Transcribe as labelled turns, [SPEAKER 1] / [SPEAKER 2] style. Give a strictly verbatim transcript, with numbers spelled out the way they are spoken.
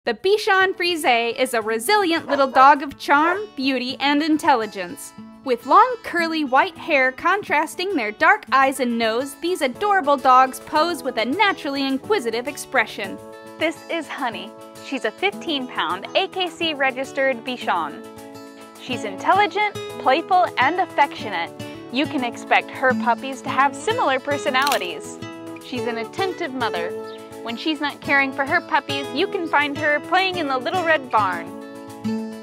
[SPEAKER 1] The Bichon Frise is a resilient little dog of charm, beauty, and intelligence. With long, curly white hair contrasting their dark eyes and nose, these adorable dogs pose with a naturally inquisitive expression.
[SPEAKER 2] This is Honey. She's a fifteen pound A K C registered Bichon. She's intelligent, playful, and affectionate. You can expect her puppies to have similar personalities. She's an attentive mother. When she's not caring for her puppies, you can find her playing in the little red barn.